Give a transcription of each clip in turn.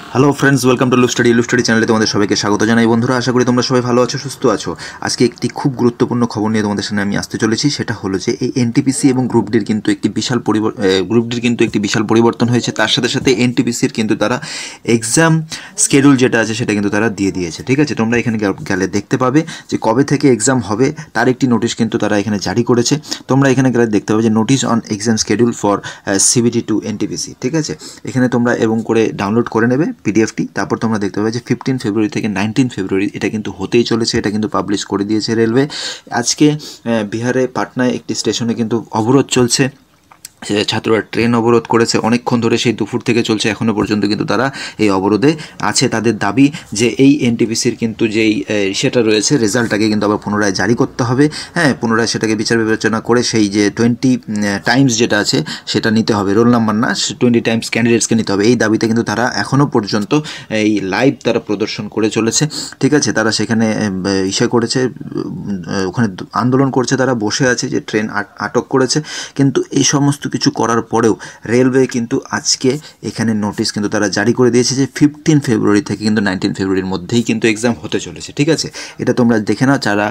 Hello friends, welcome to loop study চ্যানেলে তোমাদের সবাইকে স্বাগত জানাই। বন্ধুরা, আশা করি তোমরা সবাই ভালো আছো, সুস্থ আছো। আজকে একটি খুব গুরুত্বপূর্ণ খবর নিয়ে তোমাদের সামনে আমি আসতে চলেছি। সেটা হলো যে এই এনটিপিসি এবং গ্রুপডির কিন্তু একটি বিশাল পরিবর্তন হয়েছে। তার সাথে সাথে এনটিপিসির কিন্তু তারা এক্সাম স্কেডিউল যেটা আছে সেটা কিন্তু তারা দিয়ে দিয়েছে। ঠিক আছে, তোমরা এখানে গেলে দেখতে পাবে যে কবে থেকে এক্সাম হবে তার একটি নোটিশ কিন্তু তারা এখানে জারি করেছে। তোমরা এখানে গেলে দেখতে পাবে যে notice on exam schedule for CBT-02 NTPC. ঠিক আছে, এখানে তোমরা এবং করে ডাউনলোড করে নেবে পিডিএফটি। তারপর তোমরা দেখতে পাবে যে 15 ফেব্রুয়ারি থেকে 19 ফেব্রুয়ারি এটা কিন্তু হতেই চলেছে। এটা কিন্তু পাবলিশ করে দিয়েছে রেলওয়ে। আজকে বিহারে পাটনায় একটি স্টেশনে কিন্তু অবরোধ চলছে। ছাত্ররা ট্রেন অবরোধ করেছে অনেকক্ষণ ধরে, সেই দুপুর থেকে চলছে এখনও পর্যন্ত কিন্তু তারা এই অবরোধে আছে। তাদের দাবি যে এই এনটিপিসির কিন্তু যেই সেটা রয়েছে রেজাল্টটাকে কিন্তু আবার পুনরায় জারি করতে হবে। হ্যাঁ, পুনরায় সেটাকে বিচার বিবেচনা করে সেই যে 20 টাইমস যেটা আছে সেটা নিতে হবে, রোল নাম্বার না, 20 টাইমস ক্যান্ডিডেটসকে নিতে হবে। এই দাবিতে কিন্তু তারা এখনও পর্যন্ত এই লাইভ তারা প্রদর্শন করে চলেছে। ঠিক আছে, তারা সেখানে করেছে, ওখানে আন্দোলন করছে, তারা বসে আছে, যে ট্রেন আটক করেছে। কিন্তু এই সমস্ত কিছু করার পরেও রেলওয়ে কিন্তু আজকে এখানে নোটিশ কিন্তু তারা জারি করে দিয়েছে যে 15 ফেব্রুয়ারি থেকে কিন্তু 19 ফেব্রুয়ারির মধ্যেই কিন্তু এক্সাম হতে চলেছে। ঠিক আছে, এটা তোমরা দেখে নাও। যারা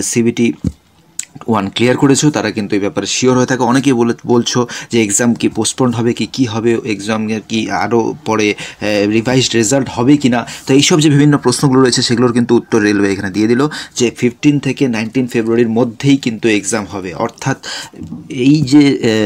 CBT-01 ক্লিয়ার করেছো তারা কিন্তু এই ব্যাপারে শিওর হয়ে থাকে। অনেকেই বলছো যে এক্সাম কি পোস্টপোন্ড হবে কি হবে, এক্সামের কি আরও পরে রিভাইজড রেজাল্ট হবে কি না। তো এইসব যে বিভিন্ন প্রশ্নগুলো রয়েছে সেগুলোর কিন্তু উত্তর রেলওয়ে এখানে দিয়ে দিল যে 15 থেকে 19 ফেব্রুয়ারির মধ্যেই কিন্তু এক্সাম হবে। অর্থাৎ এই যে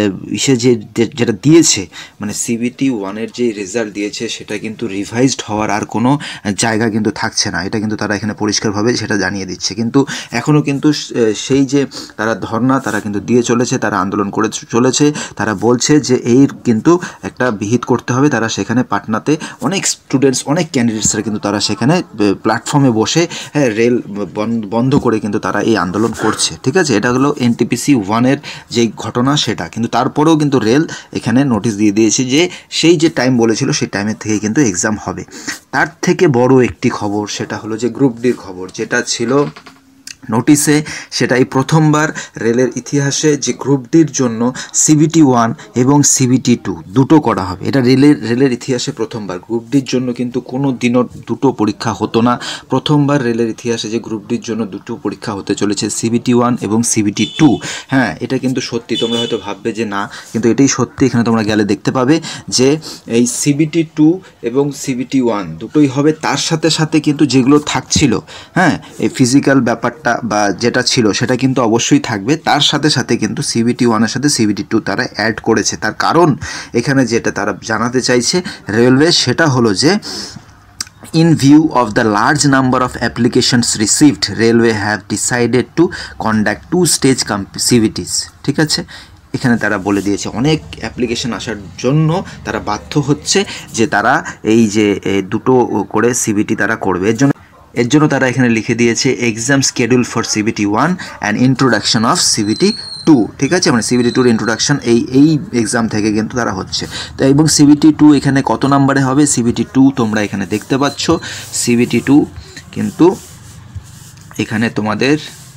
যেটা দিয়েছে, মানে CBT-01 যে রেজাল্ট দিয়েছে সেটা কিন্তু রিভাইজড হওয়ার আর কোনো জায়গা কিন্তু থাকছে না। এটা কিন্তু তারা এখানে পরিষ্কারভাবে সেটা জানিয়ে দিচ্ছে। কিন্তু এখনও কিন্তু সেই যে তারা ধর্ণা তারা কিন্তু দিয়ে চলেছে, তারা আন্দোলন করে চলেছে। তারা বলছে যে এর কিন্তু একটা বিহিত করতে হবে। তারা সেখানে পাটনাতে অনেক স্টুডেন্টস, অনেক ক্যান্ডিডেটসরা কিন্তু তারা সেখানে প্ল্যাটফর্মে বসে রেল বন্ধ করে কিন্তু তারা এই আন্দোলন করছে। ঠিক আছে, এটা হলো NTPC-01 যেই ঘটনা সেটা। কিন্তু তারপরেও কিন্তু রেল এখানে নোটিশ দিয়ে দিয়েছে যে সেই যে টাইম বলেছিল সেই টাইমের থেকে কিন্তু এক্সাম হবে। তার থেকে বড় একটি খবর সেটা হলো যে গ্রুপ ডির খবর, যেটা ছিল নোটিশে, সেটাই প্রথমবার রেলের ইতিহাসে যে গ্রুপ ডির জন্য CBT-01 এবং CBT-02 দুটো করা হবে। এটা রেলের ইতিহাসে প্রথমবার। গ্রুপ ডির জন্য কিন্তু কোনো দিনও দুটো পরীক্ষা হতো না। প্রথমবার রেলের ইতিহাসে যে গ্রুপ ডির জন্য দুটো পরীক্ষা হতে চলেছে, CBT-01 এবং CBT-02। হ্যাঁ, এটা কিন্তু সত্যি। তোমরা হয়তো ভাববে যে না, কিন্তু এটাই সত্যি। এখানে তোমরা গেলে দেখতে পাবে যে এই CBT-02 এবং CBT-01 দুটোই হবে। তার সাথে সাথে কিন্তু যেগুলো থাকছিল, হ্যাঁ, এই ফিজিক্যাল ব্যাপারটা বা যেটা ছিল সেটা কিন্তু অবশ্যই থাকবে। তার সাথে সাথে কিন্তু CBT-01 এর সাথে CBT-02 তারা অ্যাড করেছে। তার কারণ এখানে যেটা তারা জানাতে চাইছে রেলওয়ে, সেটা হলো যে in view of the large number of applications received, railway have decided to conduct two-stage CBTs. ঠিক আছে, এখানে তারা বলে দিয়েছে অনেক অ্যাপ্লিকেশন আসার জন্য তারা বাধ্য হচ্ছে যে তারা এই যে দুটো করে CBT তারা করবে। এর জন্য তারা এখানে লিখে দিয়েছে exam schedule for CBT-01 and introduction of CBT-02। ঠিক আছে, মানে CBT-02 ইন্ট্রোডাকশন এই এক্সাম থেকে কিন্তু তারা হচ্ছে। তো এবং CBT-02 এখানে কত নাম্বারে হবে, CBT-02 তোমরা এখানে দেখতে পাচ্ছ। CBT-02 কিন্তু এখানে তোমাদের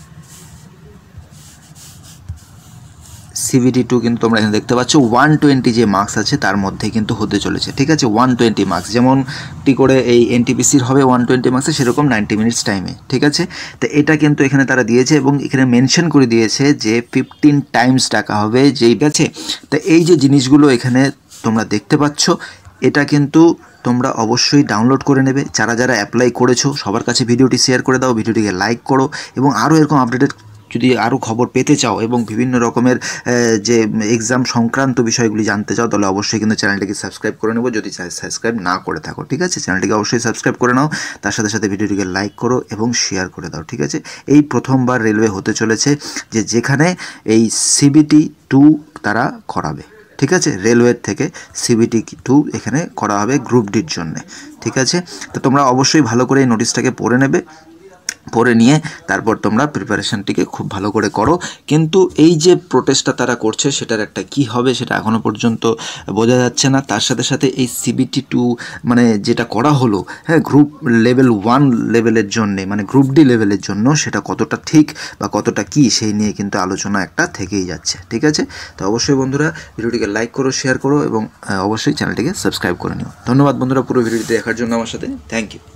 CBT-02 কিন্তু তোমরা এখানে দেখতে পাচ্ছ 120 যে মার্কস আছে তার মধ্যে কিন্তু হতে চলেছে। ঠিক আছে, 120 মার্কস যেমনটি করে এই NTPCর হবে 120 মার্কসে, সেরকম 90 মিনিটস টাইমে। ঠিক আছে, তো এটা কিন্তু এখানে তারা দিয়েছে এবং এখানে মেনশন করে দিয়েছে যে 15 টাইমস টাকা হবে যেই আছে। তো এই যে জিনিসগুলো এখানে তোমরা দেখতে পাচ্ছ, এটা কিন্তু তোমরা অবশ্যই ডাউনলোড করে নেবে। যারা যারা অ্যাপ্লাই করেছো সবার কাছে ভিডিওটি শেয়ার করে দাও, ভিডিওটিকে লাইক করো এবং আরও এরকম আপডেটেড যদি আরও খবর পেতে চাও এবং বিভিন্ন রকমের যে এক্সাম সংক্রান্ত বিষয়গুলি জানতে চাও, তাহলে অবশ্যই কিন্তু চ্যানেলটিকে সাবস্ক্রাইব করে নেবো যদি সাবস্ক্রাইব না করে থাকো। ঠিক আছে, চ্যানেলটিকে অবশ্যই সাবস্ক্রাইব করে নাও, তার সাথে সাথে ভিডিওটিকে লাইক করো এবং শেয়ার করে দাও। ঠিক আছে, এই প্রথমবার রেলওয়ে হতে চলেছে যেখানে এই CBT-02 তারা করাবে। ঠিক আছে, রেলওয়ের থেকে CBT-02 এখানে করা হবে গ্রুপ ডির জন্যে। ঠিক আছে, তো তোমরা অবশ্যই ভালো করে এই নোটিশটাকে পড়ে নেবে পড়ে নিয়ে তারপর তোমরা প্রিপারেশানটিকে খুব ভালো করে করো। কিন্তু এই যে প্রোটেস্টটা তারা করছে সেটার একটা কি হবে সেটা এখনও পর্যন্ত বোঝা যাচ্ছে না। তার সাথে সাথে এই CBT-2 মানে যেটা করা হলো, হ্যাঁ, গ্রুপ লেভেল 1 লেভেলের জন্যে, মানে গ্রুপ ডি লেভেলের জন্য, সেটা কতটা ঠিক বা কতটা কি সেই নিয়ে কিন্তু আলোচনা একটা থেকেই যাচ্ছে। ঠিক আছে, তো অবশ্যই বন্ধুরা ভিডিওটিকে লাইক করো, শেয়ার করো এবং অবশ্যই চ্যানেলটিকে সাবস্ক্রাইব করে নিও। ধন্যবাদ বন্ধুরা পুরো ভিডিওটি দেখার জন্য আমার সাথে। Thank you.